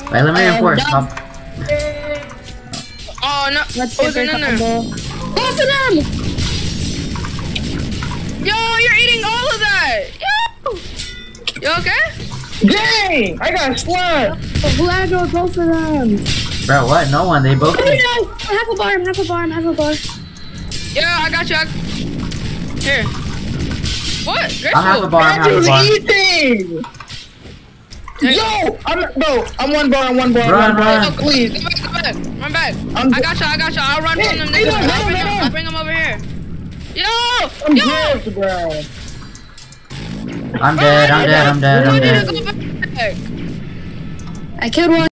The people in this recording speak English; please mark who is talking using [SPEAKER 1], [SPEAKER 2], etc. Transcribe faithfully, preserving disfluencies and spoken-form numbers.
[SPEAKER 1] Wait, let me reinforce.
[SPEAKER 2] no.
[SPEAKER 3] Oh no!
[SPEAKER 2] Let's
[SPEAKER 3] Who's
[SPEAKER 2] get
[SPEAKER 3] in
[SPEAKER 2] their
[SPEAKER 3] there?
[SPEAKER 2] combo. Go for them!
[SPEAKER 3] Yo, you're eating all of that. Yo, you okay?
[SPEAKER 4] Dang! I got slapped!
[SPEAKER 2] Vlado, go for them!
[SPEAKER 1] Bro, what? No one. They both.
[SPEAKER 2] Oh no! Half a bar, half a bar, half a bar.
[SPEAKER 3] Yeah, I got you. I... Here. What?
[SPEAKER 1] I'll have a bar. I'll have a bar.
[SPEAKER 4] Eating! Yo! I'm bro, I'm one bar, I'm one bar,
[SPEAKER 1] Run,
[SPEAKER 4] I'm one bar.
[SPEAKER 1] run.
[SPEAKER 4] Please.
[SPEAKER 3] Go back, go back, run back.
[SPEAKER 4] I'm
[SPEAKER 3] I got you. I got you. I'll run
[SPEAKER 4] Hey,
[SPEAKER 3] from them
[SPEAKER 4] hey,
[SPEAKER 3] niggas.
[SPEAKER 4] no,
[SPEAKER 3] I'll
[SPEAKER 4] no,
[SPEAKER 3] bring
[SPEAKER 4] no,
[SPEAKER 3] them.
[SPEAKER 4] no.
[SPEAKER 3] I'll bring them over here. Yo,
[SPEAKER 4] I'm
[SPEAKER 3] yo.
[SPEAKER 4] gripped, bro.
[SPEAKER 1] I'm dead. I'm dead. I'm dead. I'm
[SPEAKER 3] I need
[SPEAKER 1] dead.
[SPEAKER 3] to go back.
[SPEAKER 2] I killed one.